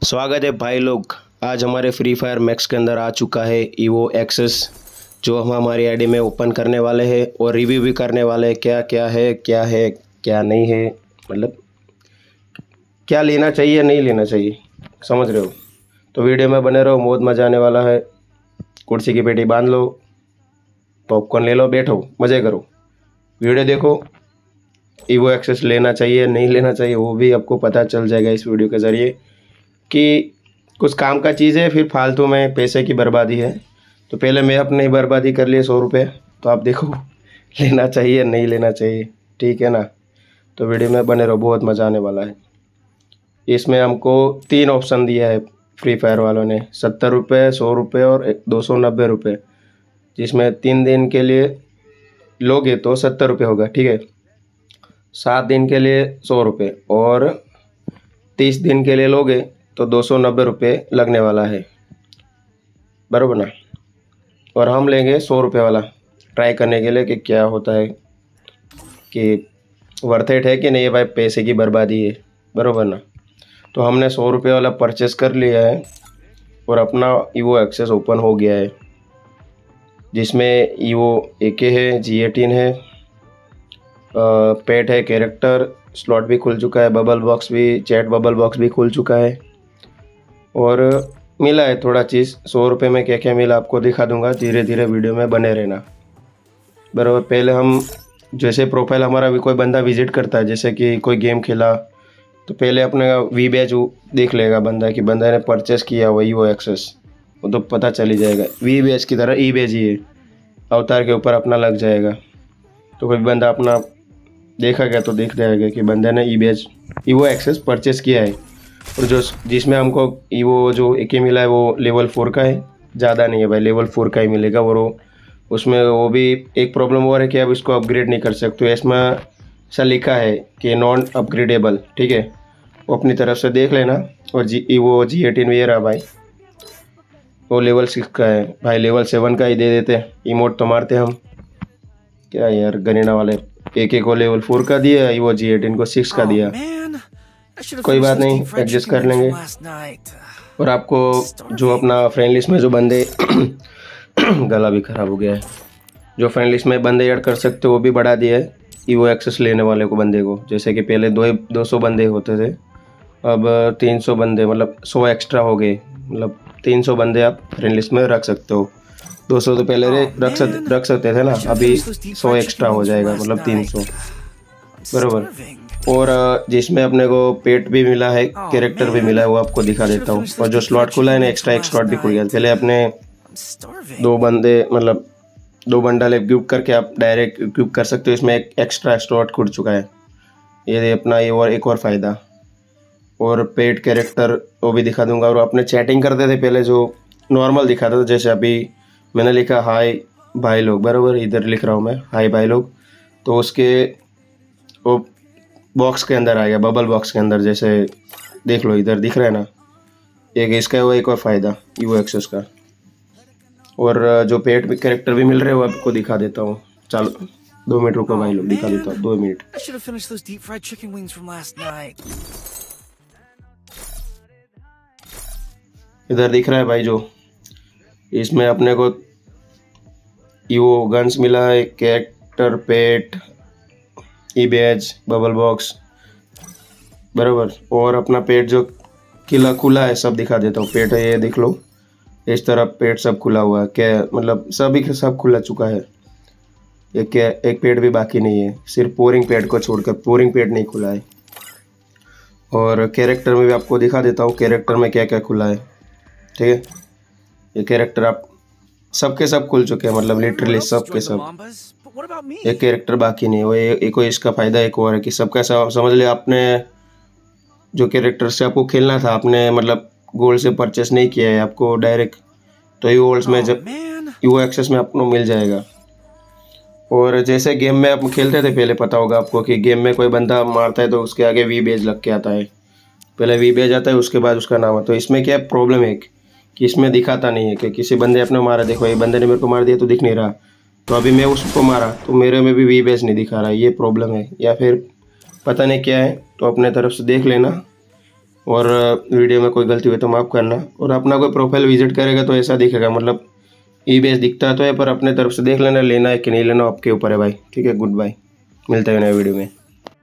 स्वागत है भाई लोग। आज हमारे फ्री फायर मैक्स के अंदर आ चुका है ईवो एक्सेस, जो हम हमारी आईडी में ओपन करने वाले हैं और रिव्यू भी करने वाले हैं। क्या क्या है क्या नहीं है, मतलब क्या लेना चाहिए नहीं लेना चाहिए, समझ रहे हो। तो वीडियो में बने रहो, बहुत मज़ा आने वाला है। कुर्सी की पेटी बांध लो, पॉपकॉर्न ले लो, बैठो मज़े करो, वीडियो देखो। ईवो एक्सेस लेना चाहिए नहीं लेना चाहिए वो भी आपको पता चल जाएगा इस वीडियो के ज़रिए कि कुछ काम का चीज़ है फिर फालतू में पैसे की बर्बादी है। तो पहले मैं अपनी बर्बादी कर लिए 100 रुपये, तो आप देखो लेना चाहिए नहीं लेना चाहिए, ठीक है ना। तो वीडियो में बने रहो, बहुत मज़ा आने वाला है। इसमें हमको 3 ऑप्शन दिया है फ्री फायर वालों ने, 70 रुपये, 100 रुपये और 290 रुपये। जिसमें 3 दिन के लिए लोगे तो 70 रुपये होगा, ठीक है। 7 दिन के लिए 100 रुपये और 30 दिन के लिए लोगे तो 290 रुपये लगने वाला है, बराबर ना। और हम लेंगे 100 रुपये वाला ट्राई करने के लिए कि क्या होता है, कि वर्थ इट है कि नहीं है भाई, पैसे की बर्बादी है, बराबर ना। तो हमने 100 रुपये वाला परचेस कर लिया है और अपना ईवो एक्सेस ओपन हो गया है, जिसमें ईवो AK है, G18 है, पेट है, कैरेक्टर स्लॉट भी खुल चुका है, बबल बॉक्स भी, चैट बबल बॉक्स भी खुल चुका है। और मिला है थोड़ा चीज़। 100 रुपये में क्या क्या मिला आपको दिखा दूंगा, धीरे धीरे वीडियो में बने रहना, बराबर। पहले हम जैसे प्रोफाइल हमारा भी कोई बंदा विजिट करता है, जैसे कि कोई गेम खेला, तो पहले अपने वी बैच देख लेगा बंदा कि बंदा ने परचेस किया वही वो एक्सेस, वो तो पता चल ही जाएगा। वी बैच की तरह ई बैच ही है, अवतार के ऊपर अपना लग जाएगा। तो कोई बंदा अपना देखा गया तो देख जाएगा कि बंदे ने E badge evo access purchase किया है। और जो जिसमें हमको ईवो जो AK मिला है वो लेवल 4 का है, ज़्यादा नहीं है भाई, लेवल 4 का ही मिलेगा। और उसमें वो भी एक प्रॉब्लम और है कि आप इसको अपग्रेड नहीं कर सकते। इसमें ऐसा लिखा है कि नॉन अपग्रेडेबल, ठीक है, वो अपनी तरफ से देख लेना। और ईवो G18 भी रहा भाई, वो लेवल 6 का है भाई, लेवल 7 का ही दे देते। इमोट तो मारते हम क्या यार, गरीना वाले AK को लेवल 4 का दिया, ईवो G18 को 6 का दिया। कोई बात नहीं, एडजस्ट कर लेंगे। और आपको जो अपना फ्रेंड लिस्ट में जो बंदे गला भी ख़राब हो गया है, जो फ्रेंड लिस्ट में बंदे ऐड कर सकते हो वो भी बढ़ा दिया है ईवो एक्सेस लेने वाले को बंदे को। जैसे कि पहले 200 बंदे होते थे, अब 300 बंदे, मतलब 100 एक्स्ट्रा हो गए, मतलब 300 बंदे आप फ्रेंड लिस्ट में रख सकते हो। 200 तो पहले रख सकते थे ना, अभी 100 एक्स्ट्रा हो जाएगा, मतलब 300, बराबर। और जिसमें अपने को पेट भी मिला है, कैरेक्टर भी मिला है, वो आपको दिखा देता हूँ। और जो स्लॉट खुला है ना, एक्स्ट्रा एक स्लॉट भी खुल गया। पहले अपने 2 बंदे, मतलब 2 बंडल इक्विप करके आप डायरेक्ट इक्विप कर सकते हो। इसमें एक एक्स्ट्रा स्लॉट खुल चुका है, ये अपना ये और एक और फ़ायदा। और पेट कैरेक्टर वो भी दिखा दूंगा। और अपने चैटिंग करते थे पहले, जो नॉर्मल दिखाता था, जैसे अभी मैंने लिखा हाय भाई लोग, बराबर, इधर लिख रहा हूँ मैं हाय भाई लोग, तो उसके वो बॉक्स के अंदर आ गया, बबल बॉक्स के अंदर, जैसे देख लो इधर दिख रहा है ना, एक इसका वो एक और फ़ायदा ईवो एक्सेस का। और जो पेट भी कैरेक्टर भी मिल रहे हैं वो आपको दिखा देता हूँ। चलो 2 मिनट रुको भाई लोग, दिखा देता हूँ, 2 मिनट। इधर दिख रहा है भाई, जो इसमें अपने को ईवो गन्स मिला है, character, pet, E badge, bubble box, बराबर। और अपना पेट जो किला खुला है सब दिखा देता हूँ। पेट है ये देख लो, इस तरफ पेट सब खुला हुआ है, क्या मतलब सभी के सब खुला चुका है। एक पेट भी बाकी नहीं है, सिर्फ पोरिंग पेट को छोड़कर, पोरिंग पेट नहीं खुला है। और कैरेक्टर में भी आपको दिखा देता हूँ, कैरेक्टर में क्या क्या खुला है, ठीक है। ये कैरेक्टर आप सबके सब खुल चुके हैं, मतलब लिटरली सब के सब, एक कैरेक्टर बाकी नहीं है। वो एक इसका फ़ायदा एक और है कि सबका सब समझ लिया आपने, जो कैरेक्टर से आपको खेलना था आपने मतलब गोल्ड से परचेस नहीं किया है, आपको डायरेक्ट तो ईवो गोल्ड्स में जब ईवो एक्सेस में आपको मिल जाएगा। और जैसे गेम में आप खेलते थे पहले, पता होगा आपको कि गेम में कोई बंदा मारता है तो उसके आगे वी बेज लग के आता है, पहले वी बेज आता है उसके बाद उसका नाम है। तो इसमें क्या प्रॉब्लम है कि इसमें दिखाता नहीं है कि किसी बंदे अपने मारा, देखो ये बंदे ने मेरे को मार दिया तो दिख नहीं रहा, तो अभी मैं उसको मारा तो मेरे में भी वी बेस नहीं दिखा रहा है, ये प्रॉब्लम है। या फिर पता नहीं क्या है, तो अपने तरफ से देख लेना और वीडियो में कोई गलती हुई तो माफ़ करना। और अपना कोई प्रोफाइल विजिट करेगा तो ऐसा दिखेगा, मतलब ईबीएस दिखता तो है, पर अपने तरफ से देख लेना, लेना है कि नहीं लेना आपके ऊपर है भाई। ठीक है, गुड बाय, मिलते हैं नए वीडियो में।